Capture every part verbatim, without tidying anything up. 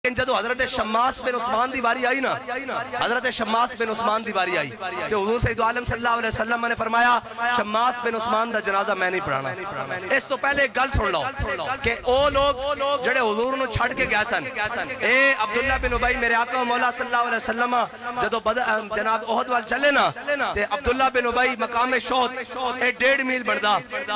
जो हजरत शम्मास बिन उस्मान दी बारी आई ना, हजरत शम्मास बिन उस्मान दी बारी आई तो हुजूर सैयद आलम सल्लल्लाहु अलैहि वसल्लम ने फरमाया शम्मास बिन उस्मान दा जनाजा मैं नहीं पढ़ाना। इस तो पहले एक गल सुन लो कि ओ लोग जेड़े हुजूर नु छड़ के गए सन, ए अब्दुल्ला बिन उबई मेरे आका मौला सल्लल्लाहु अलैहि वसल्लम जदों जनाब ओहद वाल चले ना ते अब्दुल्ला बिन उबई मकाम शौत ए डेढ़ मील बढ़दा,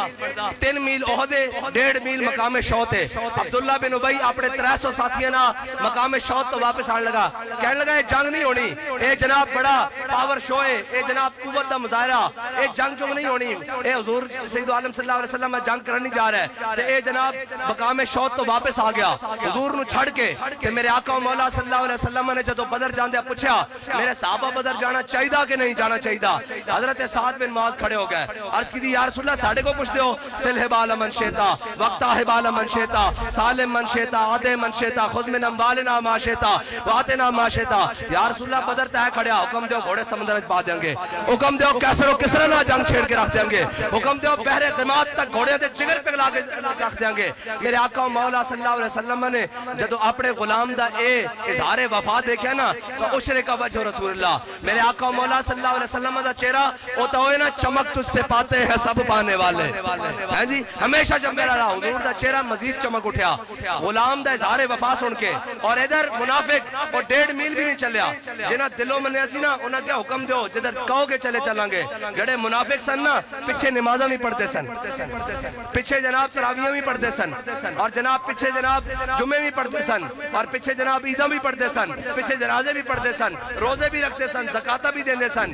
तीन मील ओहद डेढ़ मील मकाम शौत है। अब्दुल्ला बिन उबई अपने त्रै सौ साथियों ना मकाम शौत तो वापस आने लगा, कहने लगा ये जंग नहीं होनी, ये जनाब बड़ा पावर शो है, ये जनाब कुव्वत का मुजाहरा, ये जंग जुंग नहीं होनी, ये हुजूर सैयद आलम सल्लल्लाहु अलैहि वसल्लम जंग करने जा रहा है। तो ये जनाब मकाम शौत तो वापस आ गया हुजूर नु छड़ के। ते मेरे आका मौला सल्लल्लाहु अलैहि वसल्लम ने जदों बदर जांदे पूछा मेरे सहाबा बदर जाना चाहिए कि नहीं जाना चाहिए, हजरत साद बिन मुआज खड़े हो गए, अर्ज की या रसूल अल्लाह साडे को पूछते हो सिलहिबाल मन शेता वक्ता हिबाल मन शेता सालिम मन शेता आदे मन शेता खुद में वालेना माशेता वातेना माशेता। या रसूल अल्लाह बदर तय खड़िया, हुक्म दो घोड़े समंदर में पा देंगे, हुक्म दो कैसर और किसरा ना जंग छेड़ के रख देंगे, हुक्म दो पहरे क़िमात तक घोड़े के जिगर पे ला के रख देंगे। मेरे आका मौला सल्लल्लाहु अलैहि वसल्लम ने जदों अपने गुलाम दा ए इजहार वफा देखा ना तो उशरे का वजह रसूलुल्लाह मेरे आका मौला सल्लल्लाहु अलैहि वसल्लम दा चेहरा वो तो होए ना चमक तुझसे पाते हैं सब पाने वाले हैं जी, हमेशा जब मेरा हुजूर दा चेहरा मजीद चमक उठा गुलाम दा इजहार वफा सुन के। और इधर मुनाफिक और डेढ़ मील भी नहीं चलिया, जिन्हें दिलों मनिया सी ना उन्हें क्या हुक्म दो जिधर कहोगे चले चलांगे। जड़े मुनाफिक सन ना पिछे नमाजा भी पढ़ते सन, पिछे जनाब तरावियां भी पढ़ते सन, और जनाब पिछे जनाब जुम्मे भी पढ़ते सन, और पिछे जनाब ईदा भी पढ़ते सन, पिछे जनाजे भी पढ़ते सन, रोजे भी रखते सन, ज़काता भी देते सन।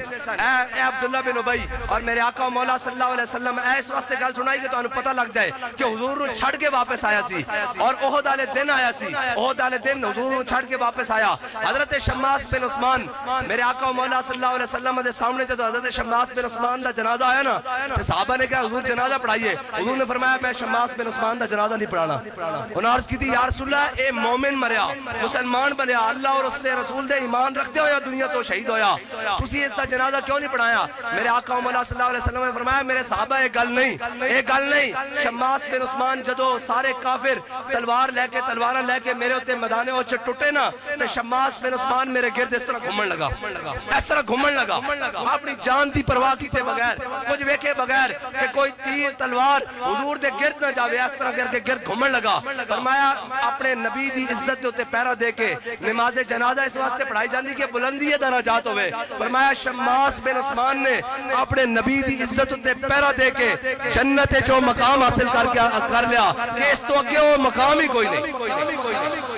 ए अब्दुल्ला बिन उबई और मेरे आका मौला सल्लल्लाहु अलैहि वसल्लम इस वास्ते गल सुनाई कि तुहानू पता लग जाए कि हुजूर नु छड़ के वापस आया सी, और ओहद वाले दिन आया सी, ओहद वाले दिन हुजूर छड़ के वापस आया। हजरत शम्मास बिन उस्मान मेरे आका मौला सल्लल्लाहु अलैहि वसल्लम के सामने जब हजरत शम्मास बिन उस्मान का जनाजा आया ना तो सहाबा ने कहा हुजूर जनाजा पढ़ाइए, हुजूर ने फरमाया मैं शम्मास बिन उस्मान का जनाजा नहीं पढ़ाना। उन्होंने अर्ज की थी या रसूल अल्लाह ए मोमिन मरिया मुसलमान बनया अल्लाह और उसके रसूल दे ईमान रखते हो या दुनिया तो शहीद होया, तुसी इसका जनाजा क्यों नहीं पढ़ाया। मेरे आका मौला सल्लल्लाहु अलैहि वसल्लम ने फरमाया मेरे सहाबा ये गल नहीं, ये गल नहीं। शम्मास बिन उस्मान जदों सारे काफिर तलवार लेके तलवार लेके मेरे उत्ते मैदाने ओच टुटे ना तो शम्मास बिन उस्मान मेरे गिरद इस तरह घूमन लगा, इस तरह घूमन लगा अपनी जान की परवाह किए बगैर, कुछ वेखे बगैर कि कोई तीर तलवार हुजूर दे गिरद ना जावे, इस तरह करके गिरद घूमन लगा। फरमाया अपने नबी की इज्जत के उत्ते पैरा दे के नमाज जनाजा इस वास्ते पढ़ाई जाती कि बुलंदी दराजात होवे। फरमाया शम्मास बिन उस्मान ने अपने नबी की इज्जत उत्ते पैरा दे के जन्नत चो मकाम हासिल करके कर लिया कि इस तो अगे वो मकाम ही कोई नहीं।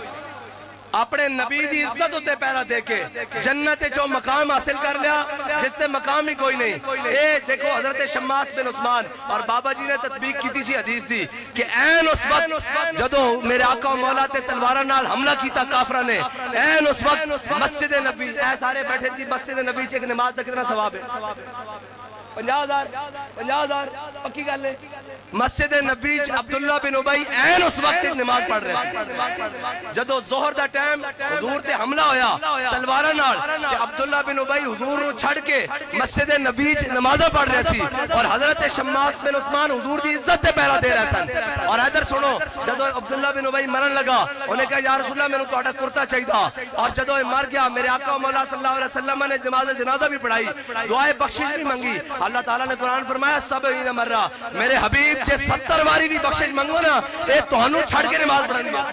अपने नबी की इज्जत उत्ते पैरा दे के जन्नत चो मकाम हासिल कर लिया जिससे मकाम ही कोई नहीं। ए देखो हजरत शम्मास बिन उस्मान और बाबा जी ने तदबीक की थी हदीस दी कि ऐन उस वक्त जदों मेरे आका मौला ते तलवारां नाल हमला कीता काफरा ने, ऐन उस वक्त मस्जिद नबी ऐ सारे बैठे जी मस्जिद नबी च एक नमाज का कितना सवाब है पंजाह हजार पंजाह हजार पक्की गल है। मस्जिद नबी अब्दुल्ला बिन उबई ऐन उस वक्त नमाज पढ़ रहे थे जदों जोहर दा टाइम हुजूर ते हमला होया तलवारां नाल ते अब्दुल्ला बिन उबई हुजूर नु छड़ के मस्जिद नबी च नमाज़ां पढ़ रहे सी और हजरत शम्मास बिन उस्मान हुजूर दी इज्जत ते पैरा दे रहे सन। और इधर सुनो जदों अब्दुल्ला बिन उबई मरन लगा उन्हें कहा या रसूल अल्लाह मैनू तुहाडा कुर्ता चाहिए, और जदों मर गया मेरे आका मौला सल्लल्लाहु अलैहि वसल्लम ने नमाज जनाजा भी पढ़ाई, दुआए बख्शिश भी मंगी। अल्लाह ताला ने कुरान फरमाया सब ही मर्रा मेरे हबीब जे सत्तर बारी भी बख्शिश मंगो ना ये तुहानू छड़ के नमाज पढ़न गया,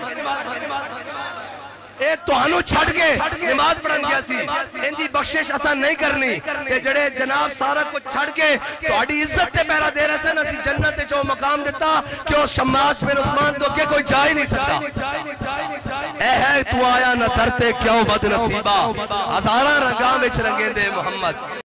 ये तुहानू छड़ के नमाज पढ़न गया सी। इनकी बख्शिश असा नहीं करनी ते जड़े जनाब सारा कुछ छड़ के तुहाडी इज्जत ते पैरा दे रहे सन, असी जन्नत ते जो मकाम दिता कि उस शम्मास बिन उस्मान तो अगे कोई जा ही नहीं सकता। ए है तू आया न तरते क्यों बदनसीबा हजारां रंगां विच रंगे दे मोहम्मद।